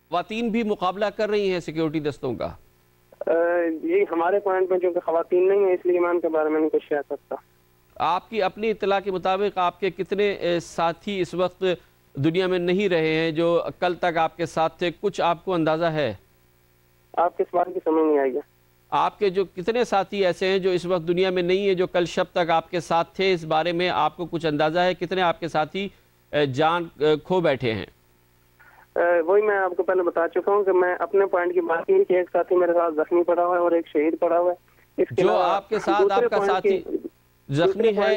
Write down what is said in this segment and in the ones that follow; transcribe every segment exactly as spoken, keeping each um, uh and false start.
خواتین بھی مقابلہ کر رہی ہیں سیکیورٹی دستوں کا؟ جی ہمارے پوائنٹ میں چونکہ خواتین نہیں ہیں اس لیے میں ان کے بارے میں نہیں کچھ کہہ سکتا۔ آپ کی اپنی اطلاع کے مطابق آپ کے کتنے ساتھی اس وقت دنیا میں نہیں رہے ہیں جو کل تک آپ کے ساتھ تھے؟ کچھ آپ کو اندازہ ہے؟ آپ کس بات کی سمجھ نہیں آئی ہے؟ آپ کے جو کتنے ساتھی ایسے ہیں جو اس وقت دنیا میں نہیں ہیں جو کل شب تک آپ کے ساتھ تھے، اس بارے میں آپ کو کچھ اندازہ ہے؟ کتنے آپ کے ساتھی جان کھو بیٹھے ہیں؟ وہی میں آپ کو پہلے بتا چکا ہوں کہ میں اپنے پوائنٹ کی بات کی کہ ایک ساتھی میرے ساتھ زخمی پڑا ہوا ہے اور ایک شہید پڑا ہوا ہے۔ اس کے جو آپ کے ساتھ آپ کا ساتھی زخمی ہے،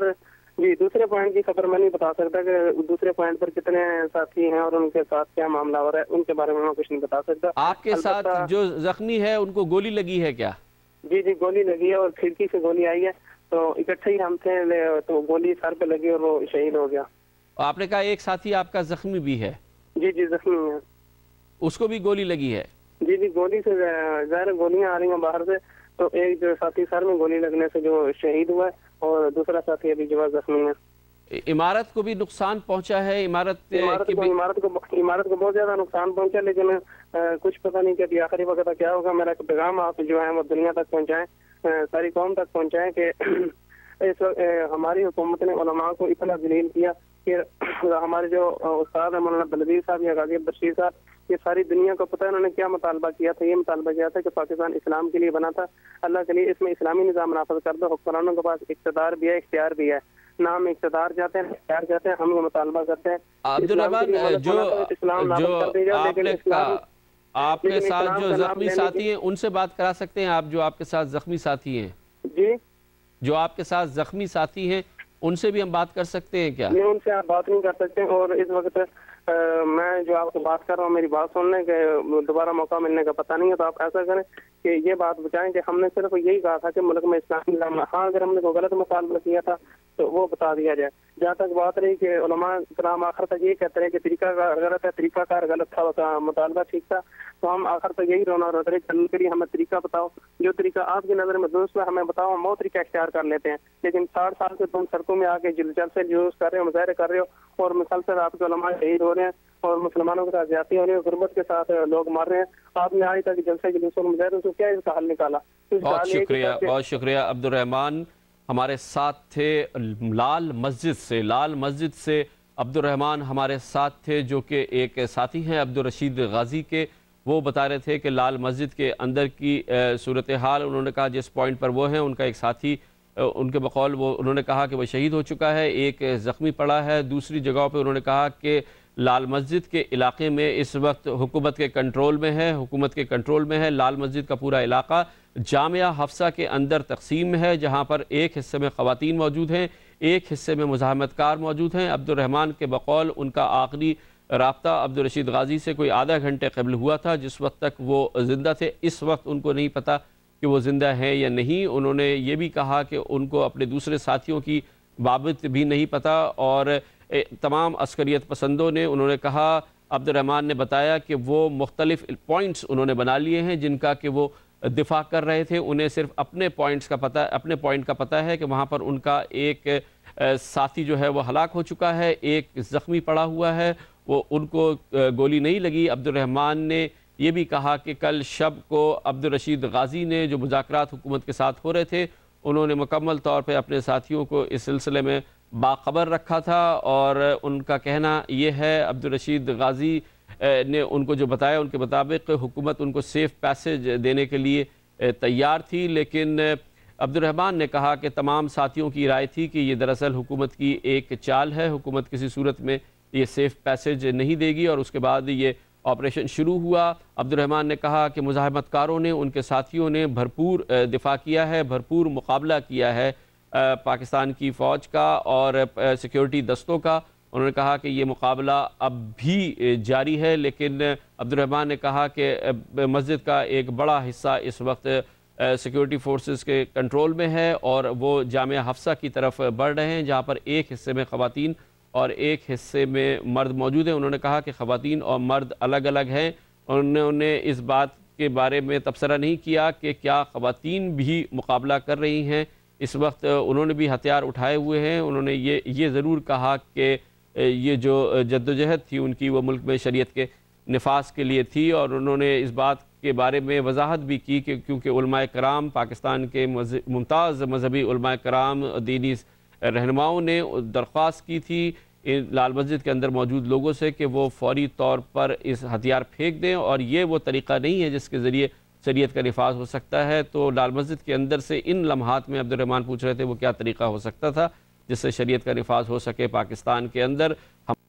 جی دوسرے پوائنٹ کی خبر میں نہیں بتا سکتا کہ دوسرے پوائنٹ پر کتنے ساتھی ہیں اور ان کے ساتھ کیا معاملہ ہو رہا ہے، ان کے بارے میں میں کچھ نہیں بتا سکتا۔ آپ کے ساتھ جو زخمی ہے ان کو گولی لگی ہے کیا؟ جی جی گولی لگی ہے اور کھڑکی سے گولی آئی ہے، تو اکٹھے ہی ہم تھے تو گولی سر پہ لگی اور وہ شہید ہو گیا۔ آپ نے کہا ایک ساتھی آپ کا زخمی بھی ہے؟ جی جی زخمی ہے، اس کو بھی گولی لگی ہے؟ جی جی گولی سے ظاہر گولیاں آ رہی ہیں باہر سے، تو ایک جو ساتھی سر میں گولی لگنے سے جو شہید ہوا ہے اور دوسرا ساتھی ابھی جو زخمی ہے۔ عمارت کو بھی نقصان پہنچا ہے؟ عمارت عمارت کو عمارت کو عمارت کو بہت زیادہ نقصان پہنچا، لیکن کچھ پتہ نہیں کہ ابھی آخری وقت کیا ہوگا۔ میرا ایک پیغام آپ جو ہے وہ دنیا تک پہنچائیں، ساری قوم تک پہنچائیں کہ اس وقت ہماری حکومت نے علماء کو اتنا ذلیل کیا کہ ہمارے جو استاد ہیں مولانا بلبیر صاحب یا غازی بشیر صاحب، یہ ساری دنیا کو پتہ ہے انہوں نے کیا مطالبہ کیا تھا۔ یہ مطالبہ کیا تھا کہ پاکستان اسلام کے لیے بنا تھا، اللہ کے لیے اس میں اسلامی نظام نافذ کر دو۔ حکمرانوں کے پاس اقتدار بھی ہے، اختیار بھی ہے، نہ ہم اقتدار چاہتے ہیں اختیار چاہتے ہیں، ہم یہ مطالبہ کرتے ہیں عبدالرحمن جو جو آپ نے کہا آپ کے ساتھ جو زخمی ساتھی ہیں ان سے بات کرا سکتے ہیں آپ؟ جو آپ کے ساتھ زخمی ساتھی ہیں جی جو آپ کے ساتھ زخمی ساتھی ہیں ان سے بھی ہم بات کر سکتے ہیں کیا؟ نہیں ان سے آپ بات نہیں کر سکتے، اور اس وقت میں جو آپ سے بات کر رہا ہوں میری بات سننے کے دوبارہ موقع ملنے کا پتہ نہیں ہے، تو آپ ایسا کریں کہ یہ بات بچائیں کہ ہم نے صرف یہی کہا تھا کہ ملک میں اسلامی نظام، ہاں اگر ہم نے کوئی غلط مطالبہ کیا تھا تو وہ بتا دیا جائے۔ جہاں تک بات رہی کہ علماء کرام آخر تک یہ کہتے رہے کہ طریقہ کار غلط ہے، طریقہ کار غلط تھا، مطالبہ ٹھیک تھا، تو ہم آخر تک یہی رونا روتے رہے چلنے کے لیے ہمیں طریقہ بتاؤ، جو طریقہ آپ کی نظر میں درست ہے ہمیں بتاؤ، ہم وہ طریقہ اختیار کر لیتے ہیں۔ لیکن ساٹھ سال سے تم سڑکوں میں آ کے جلسے جلوس کر رہے ہو، مظاہرے کر رہے ہو اور مسلسل آپ کے علماء شہید ہو رہے ہیں اور مسلمانوں کے ساتھ زیادتی ہو رہی ہے، غربت کے ساتھ لوگ مر رہے ہیں، آپ نے آج تک جلسے جلوس اور مظاہروں سے کیا اس کا حل نکالا؟ بہت شکریہ بہت شکریہ عبدالرحمن ہمارے ساتھ تھے لال مسجد سے لال مسجد سے عبدالرحمن ہمارے ساتھ تھے، جو کہ ایک ساتھی ہیں عبدالرشید غازی کے۔ وہ بتا رہے تھے کہ لال مسجد کے اندر کی صورتحال، انہوں نے کہا جس پوائنٹ پر وہ ہیں ان کا ایک ساتھی، ان کے بقول وہ انہوں نے کہا کہ وہ شہید ہو چکا ہے، ایک زخمی پڑا ہے۔ دوسری جگہوں پہ انہوں نے کہا کہ لال مسجد کے علاقے میں اس وقت حکومت کے کنٹرول میں ہے حکومت کے کنٹرول میں ہے لال مسجد کا پورا علاقہ جامعہ حفصہ کے اندر تقسیم ہے، جہاں پر ایک حصے میں خواتین موجود ہیں، ایک حصے میں مزاحمت کار موجود ہیں۔ عبدالرحمن کے بقول ان کا آخری رابطہ عبدالرشید غازی سے کوئی آدھا گھنٹے قبل ہوا تھا، جس وقت تک وہ زندہ تھے۔ اس وقت ان کو نہیں پتہ کہ وہ زندہ ہیں یا نہیں۔ انہوں نے یہ بھی کہا کہ ان کو اپنے دوسرے ساتھیوں کی بابت بھی نہیں پتہ، اور تمام عسکریت پسندوں نے انہوں نے کہا عبدالرحمن نے بتایا کہ وہ مختلف پوائنٹس انہوں نے بنا لیے ہیں جن کا کہ وہ دفاع کر رہے تھے۔ انہیں صرف اپنے پوائنٹس کا پتہ اپنے پوائنٹ کا پتہ ہے کہ وہاں پر ان کا ایک ساتھی جو ہے وہ ہلاک ہو چکا ہے، ایک زخمی پڑا ہوا ہے، وہ ان کو گولی نہیں لگی۔ عبدالرحمن نے یہ بھی کہا کہ کل شب کو عبدالرشید غازی نے جو مذاکرات حکومت کے ساتھ ہو رہے تھے انہوں نے مکمل طور پہ اپنے ساتھیوں کو اس سلسلے میں باخبر رکھا تھا، اور ان کا کہنا یہ ہے عبدالرشید غازی نے ان کو جو بتایا ان کے مطابق حکومت ان کو سیف پیسج دینے کے لیے تیار تھی، لیکن عبدالرحمن نے کہا کہ تمام ساتھیوں کی رائے تھی کہ یہ دراصل حکومت کی ایک چال ہے، حکومت کسی صورت میں یہ سیف پیسج نہیں دے گی، اور اس کے بعد یہ آپریشن شروع ہوا۔ عبدالرحمن نے کہا کہ مزاحمت کاروں نے ان کے ساتھیوں نے بھرپور دفاع کیا ہے، بھرپور مقابلہ کیا ہے پاکستان کی فوج کا اور سیکیورٹی دستوں کا۔ انہوں نے کہا کہ یہ مقابلہ اب بھی جاری ہے، لیکن عبدالرحمن نے کہا کہ مسجد کا ایک بڑا حصہ اس وقت سیکیورٹی فورسز کے کنٹرول میں ہے اور وہ جامعہ حفصہ کی طرف بڑھ رہے ہیں، جہاں پر ایک حصے میں خواتین اور ایک حصے میں مرد موجود ہیں۔ انہوں نے کہا کہ خواتین اور مرد الگ الگ ہیں۔ انہوں نے اس بات کے بارے میں تبصرہ نہیں کیا کہ کیا خواتین بھی مقابلہ کر رہی ہیں، اس وقت انہوں نے بھی ہتھیار اٹھائے ہوئے ہیں۔ انہوں نے یہ یہ ضرور کہا کہ یہ جو جدوجہد تھی ان کی وہ ملک میں شریعت کے نفاذ کے لیے تھی، اور انہوں نے اس بات کے بارے میں وضاحت بھی کی کہ کیونکہ علماء کرام، پاکستان کے ممتاز مذہبی علماء کرام، دینی رہنماؤں نے درخواست کی تھی لال مسجد کے اندر موجود لوگوں سے کہ وہ فوری طور پر اس ہتھیار پھینک دیں، اور یہ وہ طریقہ نہیں ہے جس کے ذریعے شریعت کا نفاذ ہو سکتا ہے۔ تو لال مسجد کے اندر سے ان لمحات میں عبد الرحمن پوچھ رہے تھے وہ کیا طریقہ ہو سکتا تھا جس سے شریعت کا نفاذ ہو سکے پاکستان کے اندر۔